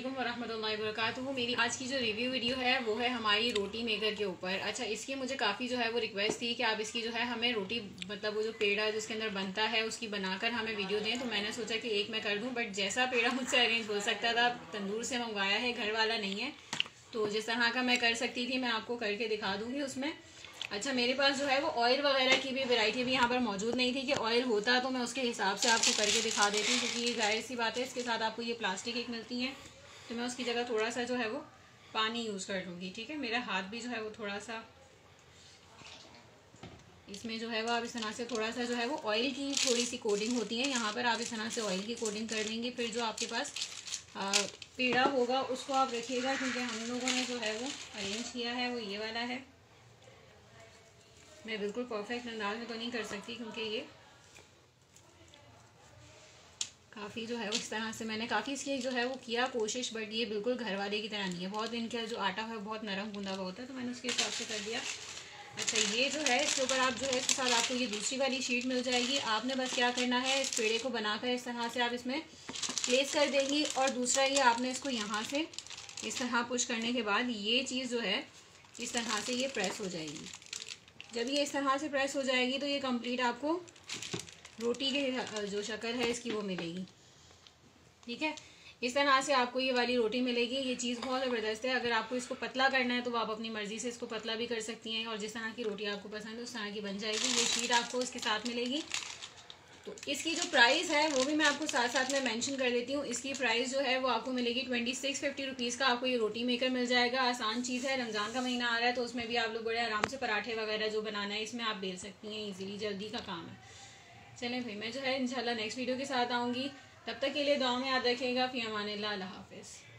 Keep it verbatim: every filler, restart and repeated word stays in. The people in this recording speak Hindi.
अस्सलामुअलैकुम वरहमतुल्लाहि वबरकातुहू। मेरी आज की जो रिव्यू वीडियो है वो है हमारी रोटी मेकर के ऊपर। अच्छा, इसकी मुझे काफ़ी जो है वो रिक्वेस्ट थी कि आप इसकी जो है हमें रोटी मतलब वो जो पेड़ा जिसके अंदर बनता है उसकी बनाकर हमें वीडियो दें, तो मैंने सोचा कि एक मैं कर दूं। बट जैसा पेड़ा मुझसे अरेंज हो सकता था, तंदूर से मंगवाया है, घर वाला नहीं है, तो जिस तरह का मैं कर सकती थी मैं आपको करके दिखा दूँगी उसमें। अच्छा, मेरे पास जो है वो ऑयल वगैरह की भी वैरायटी भी यहाँ पर मौजूद नहीं थी कि ऑयल होता तो मैं उसके हिसाब से आपको करके दिखा देती, क्योंकि ये जाहिर सी बात है इसके साथ आपको ये प्लास्टिक एक मिलती है, तो मैं उसकी जगह थोड़ा सा जो है वो पानी यूज़ कर लूँगी। ठीक है, मेरा हाथ भी जो है वो थोड़ा सा इसमें जो है वो आप इस तरह से थोड़ा सा जो है वो ऑयल की थोड़ी सी कोटिंग होती है, यहाँ पर आप इस तरह से ऑयल की कोटिंग कर लेंगे। फिर जो आपके पास पेड़ा होगा उसको आप रखिएगा, क्योंकि हम लोगों ने जो है वो अरेंज किया है वो ये वाला है। मैं बिल्कुल परफेक्ट अंदाज में तो नहीं कर सकती, क्योंकि ये काफ़ी जो है वो इस तरह से मैंने काफ़ी इसकी जो है वो किया कोशिश, बट ये बिल्कुल घर वाले की तरह नहीं है। बहुत इनका जो आटा है बहुत नरम गूंदा हुआ होता है, तो मैंने उसके हिसाब से कर दिया। अच्छा, ये जो है इसके ऊपर आप जो है इसके साथ आपको ये दूसरी वाली शीट मिल जाएगी। आपने बस क्या करना है, इस पेड़े को बनाकर इस तरह से आप इसमें प्लेस कर देंगी, और दूसरा ये आपने इसको यहाँ से इस तरह पुश करने के बाद ये चीज़ जो है इस तरह से ये प्रेस हो जाएगी। जब ये इस तरह से प्रेस हो जाएगी तो ये कंप्लीट आपको रोटी के जो शक्ल है इसकी वो मिलेगी। ठीक है, इस तरह से आपको ये वाली रोटी मिलेगी। ये चीज़ बहुत ज़बरदस्त है। अगर आपको इसको पतला करना है तो आप अपनी मर्ज़ी से इसको पतला भी कर सकती हैं, और जिस तरह की रोटी आपको पसंद है उस तरह की बन जाएगी। ये शीट आपको इसके साथ मिलेगी। तो इसकी जो प्राइस है वो भी मैं आपको साथ साथ में मेंशन कर देती हूँ। इसकी प्राइस जो है वो आपको मिलेगी ट्वेंटी सिक्स फिफ्टी रुपीज़ का। आपको ये रोटी मेकर मिल जाएगा। आसान चीज़ है, रमज़ान का महीना आ रहा है तो उसमें भी आप लोग बड़े आराम से पराठे वगैरह जो बनाना है इसमें आप बेल सकती हैं इजीली, जल्दी का काम है। चलें भाई, मैं जो है इंशाल्लाह नेक्स्ट वीडियो के साथ आऊँगी। तब तक के लिए दुआ में याद रखिएगा। फ़ी अमानिल्लाह, अल्लाह हाफ़िज़।